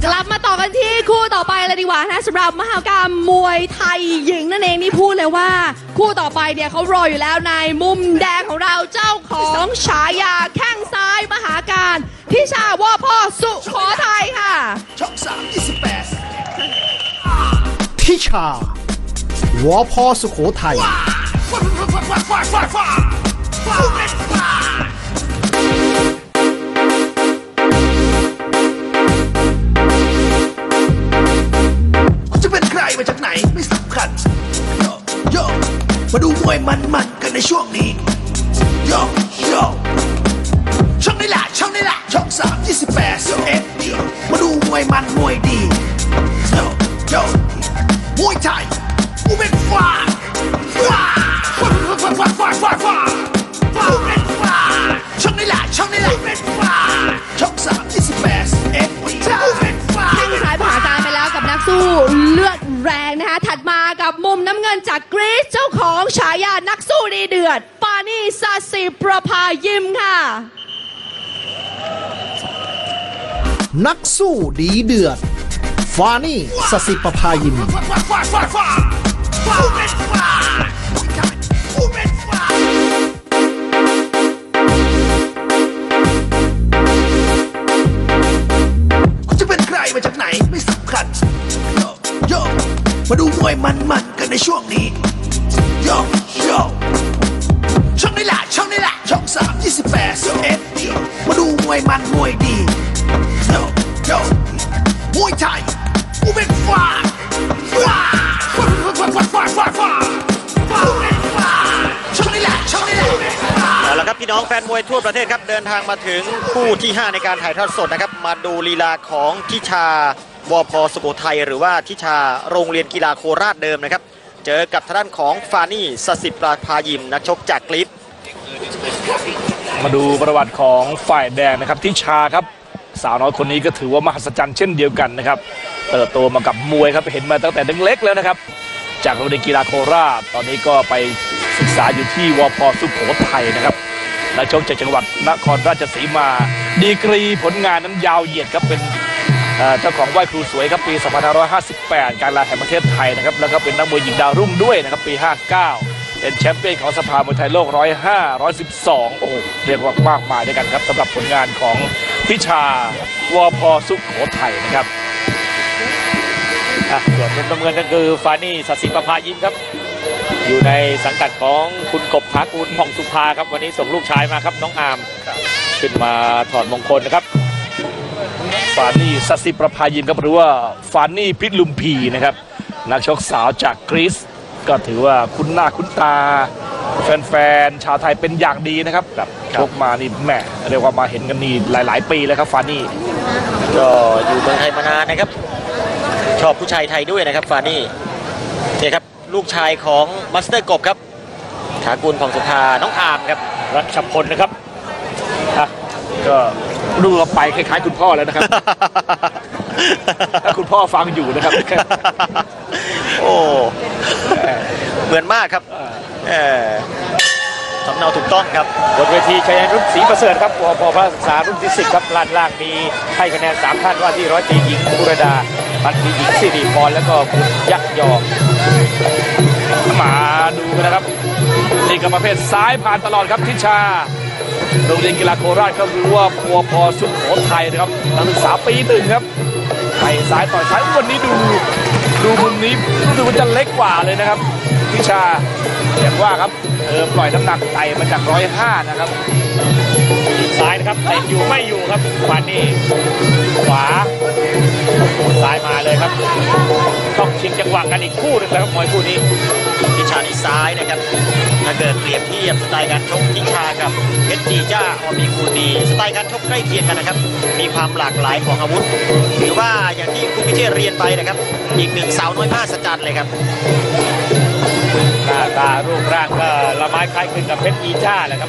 กลับมาต่อกันที่คู่ต่อไปเลยดีกว่านะสำหรับมหกรรมมวยไทยหญิงนั่นเองนี่พูดเลยว่าคู่ต่อไปเนี่ยเขารออยู่แล้วในมุมแดงของเราเจ้าของฉายาแข้งซ้ายมหาการทิชาวอพ่อสุโขทัยค่ะช่อง3 28 ทิชาวอพ่อสุโขทัยจะเป็นใครมาจากไหนไม่สำคัญโยมาดูมวยมันๆกันในช่วงนี้โยช่องนี้แหละช่อง3 28 11มาดูมวยมันมวยดีโยมวยไทยกูเป็นฟ้าช่องนี้แหละช่อง3 28 11แข้งซ้ายมหาการไปแล้วกับนักสู้เลือดแรงนะคะถัดมากับมุมน้ำเงินจากกรีซเจ้าของฉายานักสู้ดีเดือดปานีซาซิประภายิมค่ะนักสู้ดีเดือดฟานี่สสิประภายิมจะเป็นใครมาจากไหนไม่สำคัญโยมาดูมวยมันๆกันในช่วงนี้โยช่องนี้แหละช่อง3 28 11มาดูมวยมันมวยดีโยมวยไทยกูเป็นฟ้าช่องนี้แหละเอาละครับพี่น้องแฟนมวยทั่วประเทศครับเดินทางมาถึงคู่ที่5ในการถ่ายทอดสดนะครับมาดูลีลาของทิชาวพสุโขทัยหรือว่าทิชาโรงเรียนกีฬาโคราชเดิมนะครับเจอกับทางด้านของฟานี่สสิประภายิมนักชกจากกรีซมาดูประวัติของฝ่ายแดงนะครับทิชาครับสาวน้อยคนนี้ก็ถือว่ามหัศจรรย์เช่นเดียวกันนะครับเติบโตมากับมวยครับเห็นมาตั้งแต่เล็กๆแล้วนะครับจากโรงเรียนกีฬาโคราชตอนนี้ก็ไปศึกษาอยู่ที่วพ.สุโขทัยนะครับนักชกจากจังหวัดนครราชสีมาดีกรีผลงานนั้นยาวเหยียดครับเป็นเจ้าของไหว้ครูสวยครับปี 2558 การกีฬาแห่งประเทศไทยนะครับแล้วก็เป็นนักมวยหญิงดาวรุ่งด้วยนะครับปี 59 เป็นแชมป์เปี้ยนของสภามวยไทยโลก 105 112 โอ้โหเรียกว่ามากมายด้วยกันครับสำหรับผลงานของทิชาวพ.สุโขทัยนะครับส่วนมุมน้ำเงินก็คือฟานี่สสิประภายิมครับอยู่ในสังกัดของคุณกบภากูลผ่องสุภาครับวันนี้ส่งลูกชายมาครับน้องอาร์มขึ้นมาถอดมงคลนะครับฟานี่สสิประภายิมครับหรือว่าฟานี่พิษลุมพีนะครับนักชกสาวจากกรีซก็ถือว่าคุ้นหน้าคุ้นตาแฟนๆชาวไทยเป็นอย่างดีนะครับชกมานี่แหมเรียกว่ามาเห็นกันนี่หลายๆปีแล้วครับฟานี่ก็อยู่เมืองไทยมานานนะครับชอบผู้ชายไทยด้วยนะครับฟานี่นี่ครับลูกชายของมาสเตอร์กบครับถากูลผ่องสุภาน้องอาร์มครับรัชพลนะครับก็ดูว่าไปคล้ายๆคุณพ่อแล้วนะครับถ้าคุณพ่อฟังอยู่นะครับโอ้เหมือนมากครับสำเนาถูกต้องครับบนเวทีชัยรุ่งศรีประเสริฐครับวพ.พระศึกษารุ่นที่10ครับล่างมีให้คะแนน3ท่านว่าที่ร้อยตรีหญิงบุรดาพันตรีหญิงสิริพรแล้วก็คุณยักษ์ยอมาดูกันนะครับนี่ก็ประเภทซ้ายผ่านตลอดครับทิชาโรงเรียนกีฬาโคราชก็รู้ว่าวพ.สุโขทัยนะครับนักศึกษาปีหนึ่งครับไปซ้ายต่อยซ้ายวันนี้ดูมุมนี้รู้สึกว่าจะเล็กกว่าเลยนะครับทิชาอย่างว่าครับปล่อยน้ำหนักไต่มาจาก105นะครับซ้ายนะครับแต่อยู่ไม่อยู่ครับฟานี่ขวาซ้ายมาเลยครับต้องชิงจังหวะกันอีกคู่นึงแล้วครับมวยคู่นี้ทิชานี่ซ้ายนะครับถ้าเกิดเปรียบเทียบสไตล์การชกทิชากับเพชรจีจ้าอมีคูดีสไตล์การชกใกล้เคียงกันนะครับมีความหลากหลายของอาวุธถือว่าอย่างที่คุณพิเชษเรียนไปนะครับอีกหนึ่งสาวน้อยมหัศจรรย์เลยครับหน้าตารูปร่างก็ละไม้คล้ายคลึงกับเพชรจีจ้าแหละครับ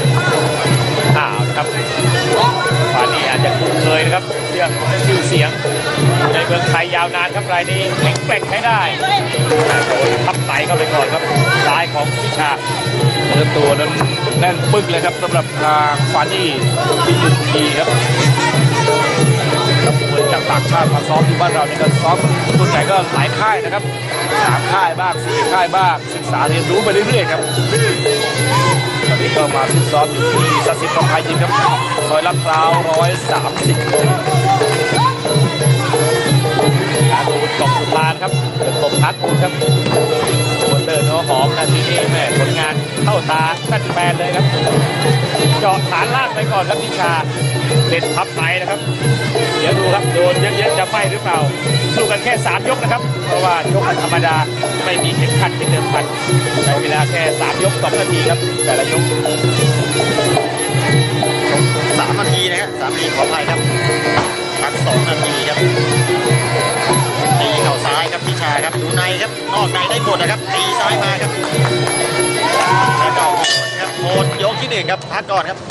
ครับฟานี่อาจจะคุ้นเคยนะครับเรื่องชื่อเสียงในเมืองไทยยาวนานครับรายนี้แข็งแกร่งใช้ได้โดนทับไหลเข้าไปก่อนครับซ้ายของทิชาตัวนั้นแน่นปึกเลยครับสำหรับทางฟานี่พิษลุมพีครับนะครับมวยจากต่างชาติมาซ้อมที่บ้านเราเนี่ยก็ซ้อมส่วนใหญ่ก็หลายค่ายนะครับ3 ค่ายบ้าง4 ค่ายบ้างศึกษาเรียนรู้ไปเรื่อยๆครับตอนนี้ก็มาฝึกซ้อมอยู่ที่สสิประภายิมครับซอยลาดพร้าว130 การดูจบสุดลานครับเดินตบพักครับคนเดินหัวหอมนาทีนี้แม่ผลงานเข้าตาแฟนเลยครับเจาะฐานล่างไปก่อนครับพิชาเล่นพับในนะครับเดี๋ยวดูครับโดนเยอะๆจะไหมหรือเปล่าสู้กันแค่3 ยกนะครับเพราะว่ายกธรรมดาไม่มีเข็มขัดเป็นเดิมพันใช้เวลาแค่3 ยก 2 นาทีครับแต่ละยก 3 นาทีนะฮะ3 นาทีขออภัยครับพัก2 นาทีครับตีเข่าซ้ายครับพิชาครับดูในครับนอกในได้หมดนะครับตีซ้ายมาครับแล้วก็หมดยกที่ 1ครับพักก่อนครับ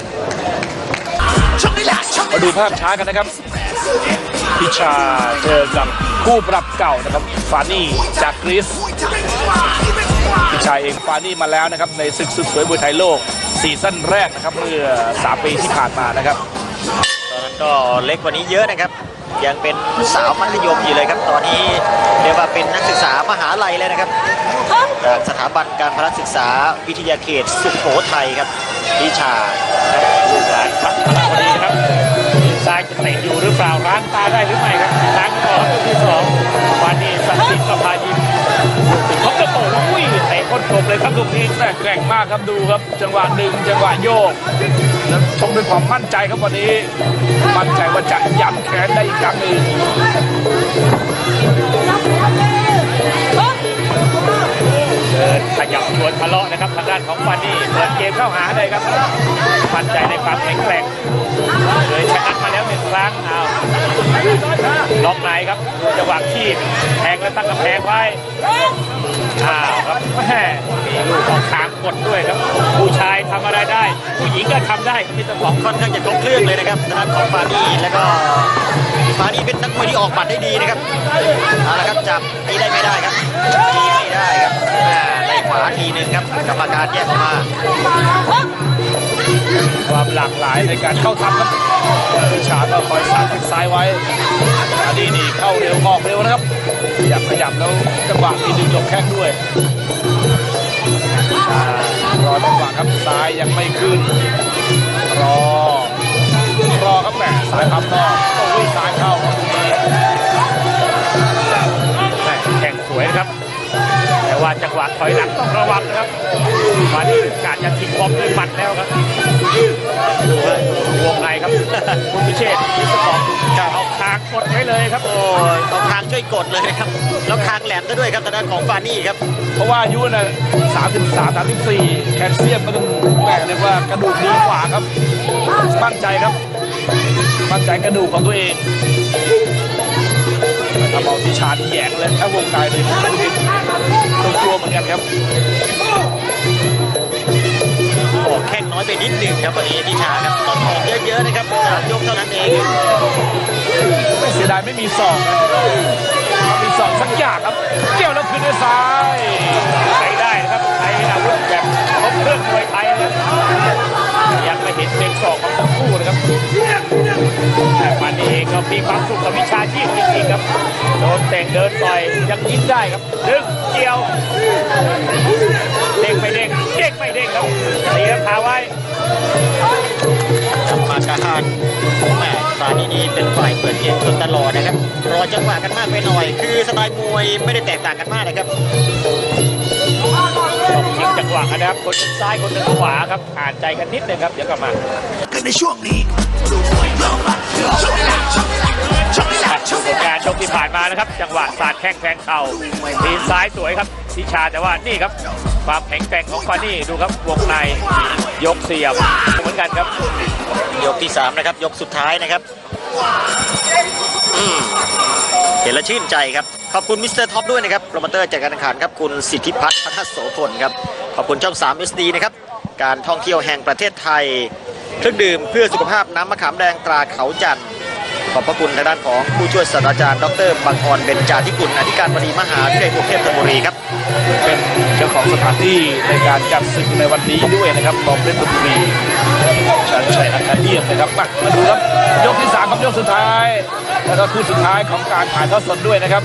มาดูภาพช้ากันนะครับพิชาเจอกับคู่ปรับเก่านะครับฟานี่จากกรีซพิชาเองฟานี่มาแล้วนะครับในศึกสุดสวยมวยไทยโลกซีซั่นแรกนะครับเมื่อ3 ปีที่ผ่านมานะครับตอนนั้นก็เล็กกว่านี้เยอะนะครับยังเป็นสาวมัธยมอยู่เลยครับตอนนี้เรียกว่าเป็นนักศึกษามหาลัยเลยนะครับจากสถาบันการพละศึกษาวิทยาเขตสุโขทัยครับพิชาหลายพักพลังพอดีนะครับซ้ายจะเตะอยู่หรือเปล่าร้างตาได้หรือไม่ครับล้างก่อนยกที่ 2วันนี้สันติประภายิมเขาจะโตอุ้ยเตะก้นกบเลยครับลูกนี้แกร่งมากครับดูครับจังหวะดึงจังหวะโยกแล้วชมด้วยความมั่นใจครับวันนี้มั่นใจว่าจะย้ำแขนได้อีกครั้งหนึ่งเดินขยับชวนทะเลาะนะครับทางด้านของฟานี่เปิดเกมเข้าหาเลยครับมั่นใจในความแข็งแกร่งเลยชนะมาแล้ว1 ครั้งเอาล็อกไหนครับจังหวะขีดแทงและตั้งกำแพงไว้ครับแม่มีลูกของทางกดด้วยครับผู้ชายทำอะไรได้ผู้หญิงก็ทำได้ที่ต้องบอกค่อนข้างจะครบเครื่องเลยนะครับทางด้านของฟานี่แล้วก็ฟานี่เป็นนักมวยที่ออกหมัดได้ดีนะครับเอาละครับจับตีได้ไม่ได้ครับตีไม่ได้ครับได้ขวาที 1ครับกรรมการแยกออกมาความหลากหลายในการเข้าทำครับพิชาก็คอยสาดซ้ายไว้อันนี้นี่เข้าเร็วออกเร็วนะครับขยับแล้วจังหวะมีดึงหลบแข้งด้วยรอจังหวะครับซ้ายยังไม่ขึ้นรอครับแหมซ้ายพับนอกต้องวิ่งซ้ายเข้าแข่งสวยครับแต่ว่าจังหวะถอยหลังต้องระวังนะครับวันนี้การจะทิ้งบอมด้วยหมัดแล้วครับดูวงในครับคุณพิเชษฐ์ที่สองเอาคางกดไว้เลยครับโอ้เอาคางช่วยกดเลยครับแล้วคางแหลมด้วยครับทางด้านของฟานี่ครับเพราะว่าอายุน่ะ33-34แคลเซียมมันต้องแหวกเรียกว่ากระดูกดีกว่าครับมั่นใจครับมั่นใจกระดูกของตัวเองทำเอาพิชาแยงเลยถ้าวงในเลยต้องกลัวเหมือนกันครับโอ้แข้งน้อยไปนิดหนึ่งครับวันนี้พิชาครับต้องออกเยอะๆนะครับ3 ยกเท่านั้นเองเสียดายไม่มีศอกมีศอกสักอย่างครับเกี่ยวแล้วคืนด้วยซ้ายใช้ได้นะครับใช้อาวุธแบบครบเครื่องมวยไทยนะยังไม่เห็นเป็นศอกของทั้งคู่นะครับแต่วันนี้เองก็มีความสุขกับวิชาชีพจริงๆครับโดนเตะเดินต่อยยังยิ้มได้ครับดึงเกี่ยวเด้งไม่เด้งไม่เด้งครับตีราคาไว้กรรมการแหมฟานี่เป็นฝ่ายเปิดเกมจนตลอดนะครับรอจังหวะกันมากไปหน่อยคือสไตล์มวยไม่ได้แตกต่างกันมากนะครับต้องชิงจังหวะนะครับคนซ้ายคนหนึ่งขวาครับอ่านใจกันนิดนึงครับเดี๋ยวกลับมาในช่วงนี้ผลงานชกที่ผ่านมานะครับจังหวะสาดแข้งแทงเข่าตีซ้ายสวยครับพิชาแต่ว่านี่ครับความแข็งแกร่งของฟานี่ดูครับวงในยกเสียบเหมือนกันครับยกที่3นะครับยกสุดท้ายนะครับเห็นแล้วชื่นใจครับขอบคุณมิสเตอร์ท็อปด้วยนะครับโปรโมเตอร์จัดการแข่งขันครับคุณสิทธิพัฒน์พัฒนโสพลครับขอบคุณช่อง3 SD นะครับการท่องเที่ยวแห่งประเทศไทยเครื่องดื่มเพื่อสุขภาพน้ำมะขามแดงตราเขาจันทร์ขอบพระคุณทางด้านของผู้ช่วยศาสตราจารย์ดร.บังออนเบญจาธิกุลอธิการบดีมหาวิทยาลัยกรุงเทพธนบุรีครับเป็นเจ้าของสถานที่ในการจัดศึกในวันนี้ด้วยนะครับของเพชรบุรีชันชัยอะคาเดียมนะครับมาดูครับยกที่3ครับยกสุดท้ายแล้วก็คู่สุดท้ายของการถ่ายทอดสดด้วยนะครับ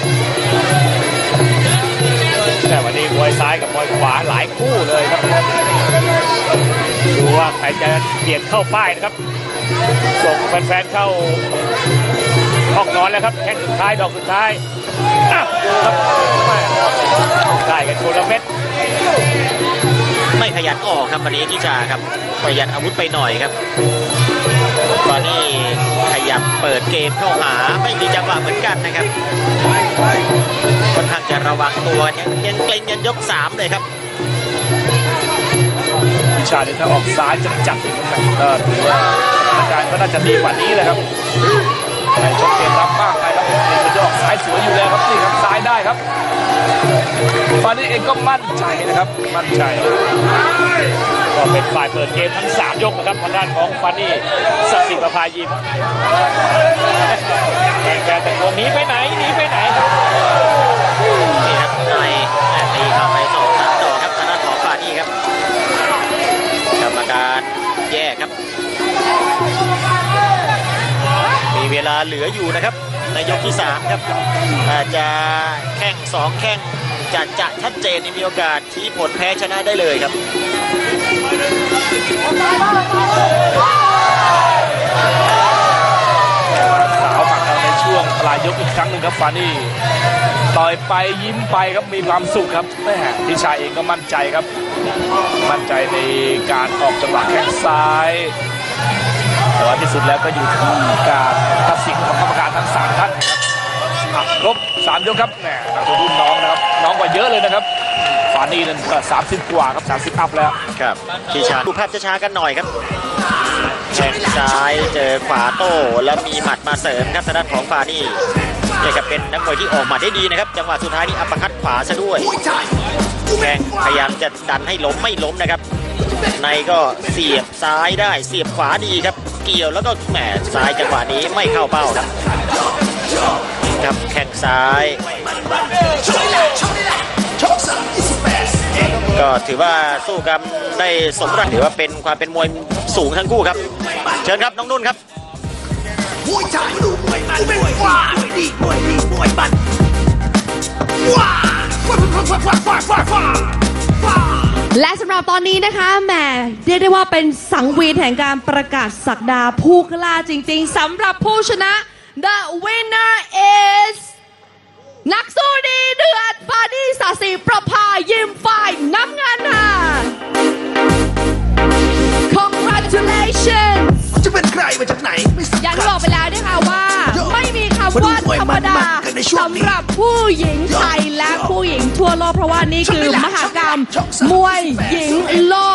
แต่วันนี้มวยซ้ายกับมวยขวาหลายคู่เลยครับดูว่าใครจะเบียดเข้าป้ายนะครับส่งแฟนๆเข้าห้องนอนแล้วครับแข้งสุดท้ายดอกสุดท้ายดูครับได้กันคนละเม็ดไม่ขยันออกครับวันนี้ทิชาครับประหยัดอาวุธไปหน่อยครับตอนนี้ขยับเปิดเกมเข้าหาไม่มีจังหวะเหมือนกันนะครับค่อนข้างจะระวังตัวยังเกรงยันยก3เลยครับทิชาเนี่ยถ้าออกซ้ายจัดๆก็ถือว่าอาการก็น่าจะดีกว่านี้เลยครับในชกเกมรับบ้างนะครับเป็นจะออกซ้ายสวยอยู่แล้วครับนี่ครับซ้ายได้ครับฟานี่เองก็มั่นใจนะครับมั่นใจก็เป็นฝ่ายเปิดเกมทั้ง3ยกนะครับทางด้านของฟานี่ศักดิ์สิทธิ์ประภายิมแกแต่คนนี้ไปไหนหนีไปไหนครับนี่ครับในตีเข้าไป2-3 ต่อครับทางด้านของฟานี่ครับกรรมการแยกครับมีเวลาเหลืออยู่นะครับในยกที่3ครับอาจจะแข้ง2แข้งจะชัดเจนมีโอกาสชี้ผลแพ้ชนะได้เลยครับสาวหมัดเอาในช่วงปลายยกอีกครั้งหนึ่งครับฟานี่ต่อยไปยิ้มไปครับมีความสุขครับแม่ทิชาเองก็มั่นใจครับมั่นใจในการออกจังหวะแข้งซ้ายแต่ว่าที่สุดแล้วก็อยู่ที่การตัดสินของกรรมการทั้ง3ท่านครับครบ3ยกครับแหมนักรุ่นน้องนะครับน้องกว่าเยอะเลยนะครับฟานี่นั่นก็30 กว่าครับ30 อัพแล้วครับทิชาดูภาพช้าๆกันหน่อยครับแข้งซ้ายเจอขวาโต้แล้วมีหมัดมาเสริมครับทางด้านของฟานี่นี่ก็เป็นนักมวยที่ออกมาได้ดีนะครับจังหวะสุดท้ายนี่อัปคัตขวาซะด้วยแข้งพยายามจะดันให้ล้มไม่ล้มนะครับในก็เสียบซ้ายได้เสียบขวาดีครับเกี่ยวแล้วก็แหมซ้ายจังหวะนี้ไม่เข้าเป้าครับครับแข้งซ้ายก็ถือว่าสู้กันได้สมรักถือว่าเป็นความเป็นมวยสูงทั้งคู่ครับเชิญครับน้องนุ่นครับมวยไทยดูมวยมันมวยว้ามวยดีมวยดีมวยมันว้าและสำหรับตอนนี้นะคะแหมเรียกได้ว่าเป็นสังเวียนแห่งการประกาศศักดาผู้กล้าจริงๆสำหรับผู้ชนะ The winner is นักสู้ดีเดือดฟานี่ศาสิประภายิมฝ่ายน้ำเงินค่ะ Congratulations จะเป็นใครมาจากไหนอย่างที่บอกไปแล้วนะคะว่าไม่มีคำว่าธรรมดาสำหรับผู้หญิงไทยและผู้หญิงทั่วโลกเพราะว่านี่คือมหกรรมมวยหญิงโลก